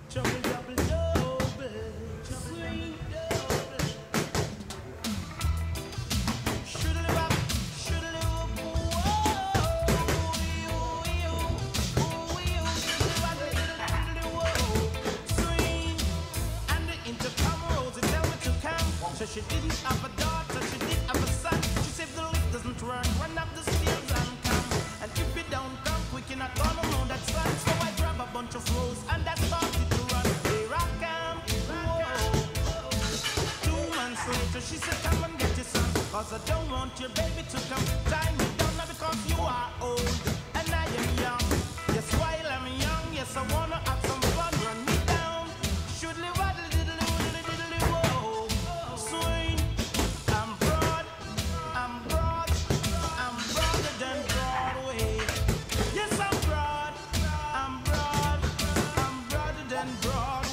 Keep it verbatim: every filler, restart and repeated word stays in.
Trouble, double, double, sweet double. Shoodly wop, shoodly whoop, whoa, you, you, ooh, you, shoodly wop, diddly, whoa, sweet. And the intercom Rosie tell me to come. So she didn't have a daughter, she did have a son. She said the lift doesn't run, run up the stairs and come. And if you don't come quick, you're not gonna know that son. So I grab a bunch of rose and that started to run. Here I come, whoa. Two months later, she said, come and get your son. Cause I don't want your baby to come tie me down now because you are old and I am young. Yes, while I'm young, yes, I wanna have some fun. Run me down, shoodly waddle diddly diddly diddly whoa. Swing, I'm broad, I'm broad, I'm broader than Broadway. Yes, I'm broad, I'm broad, I'm broader than Broadway.